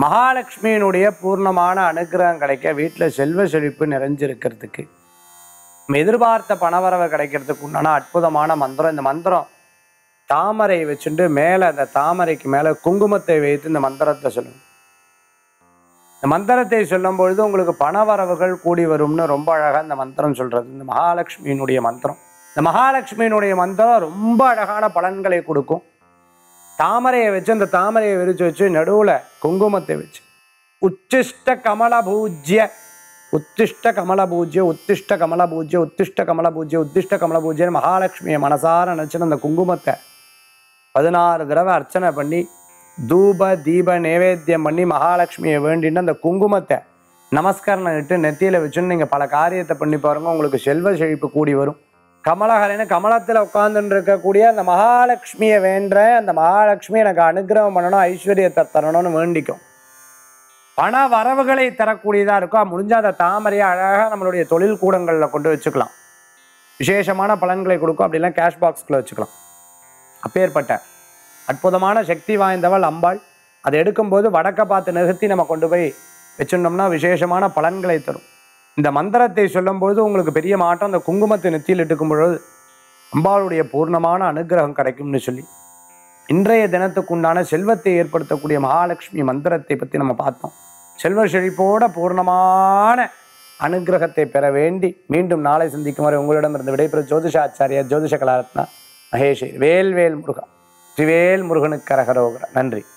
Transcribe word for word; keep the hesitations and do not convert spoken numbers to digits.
மகாலட்சுமியினுடைய பூர்ணமான அனுகிரகம் கிடைக்க வீட்டில் செல்வ செழிப்பு நிறைஞ்சிருக்கிறதுக்கு, நம்ம எதிர்பார்த்த பணவரவை கிடைக்கிறதுக்கு உண்டான அற்புதமான மந்திரம். இந்த மந்திரம் தாமரை வச்சுட்டு மேலே அந்த தாமரைக்கு மேலே குங்குமத்தை வைத்து இந்த மந்திரத்தை சொல்லணும். இந்த மந்திரத்தை சொல்லும் பொழுது உங்களுக்கு பணவரவுகள் கூடி வரும்னு ரொம்ப அழகாக இந்த மந்திரம் சொல்கிறது. இந்த மகாலட்சுமியினுடைய மந்திரம் இந்த மகாலட்சுமியினுடைய மந்திரம் ரொம்ப அழகான பலன்களை கொடுக்கும். தாமரையை வச்சு அந்த தாமரையை விரிச்சு வச்சு நடுவில் குங்குமத்தை வச்சு உச்சிஷ்ட கமல பூஜ்ய உத்திஷ்ட கமல பூஜ்ய உத்திஷ்ட கமல பூஜ்ய உத்திஷ்ட கமல பூஜ்ய உத்திஷ்ட கமல பூஜ்ய மகாலட்சுமியை மனசார நினச்சின்னு அந்த குங்குமத்தை பதினாறு தடவை அர்ச்சனை பண்ணி தூப தீப நைவேத்தியம் பண்ணி மகாலட்சுமியை வேண்டின்னு அந்த குங்குமத்தை நமஸ்காரம் இட்டு நெத்தியில் வச்சுன்னு நீங்கள் பல காரியத்தை பண்ணி பாருங்க. உங்களுக்கு செல்வ செழிப்பு கூடி வரும். கமலஹரன்னு கமலத்தில் உட்கார்ந்துட்டு இருக்கக்கூடிய அந்த மகாலட்சுமியை வேண்ட அந்த மகாலட்சுமி எனக்கு அனுகிரகம் பண்ணணும், ஐஸ்வர்யத்தை தரணும்னு வேண்டிக்கும். பண வரவுகளை தரக்கூடியதாக இருக்கும். முடிஞ்சால் அந்த தாமரையை அழகாக நம்மளுடைய தொழில் கூடங்களில் கொண்டு வச்சுக்கலாம். விசேஷமான பலன்களை கொடுக்கும். அப்படிலாம் கேஷ் பாக்ஸ்குள்ளே வச்சுக்கலாம். அப்பேற்பட்ட அற்புதமான சக்தி வாய்ந்தவள் அம்பாள். அதை எடுக்கும்போது வடக்க பார்த்து நிறுத்தி நம்ம கொண்டு போய் வச்சுட்டோம்னா விசேஷமான பலன்களை தரும். இந்த மந்திரத்தை சொல்லும்போது உங்களுக்கு பெரிய மாற்றம். அந்த குங்குமத்தை நெத்தியில் இட்டுக்கும் பொழுது அம்பாளுடைய பூர்ணமான அனுகிரகம் கிடைக்கும்னு சொல்லி இன்றைய தினத்துக்குண்டான செல்வத்தை ஏற்படுத்தக்கூடிய மகாலட்சுமி மந்திரத்தை பற்றி நம்ம பார்த்தோம். செல்வ செழிப்போட பூர்ணமான அனுகிரகத்தை பெற வேண்டி மீண்டும் நாளை சந்திக்கும் வரை உங்களிடமிருந்து விடைபெறும் ஜோதிஷாச்சாரியா ஜோதிஷ கலாரத்னா மகேஷ். வேல்வேல் முருகா. திரிவேல் முருகனுக்கு அரகரோகரா. நன்றி.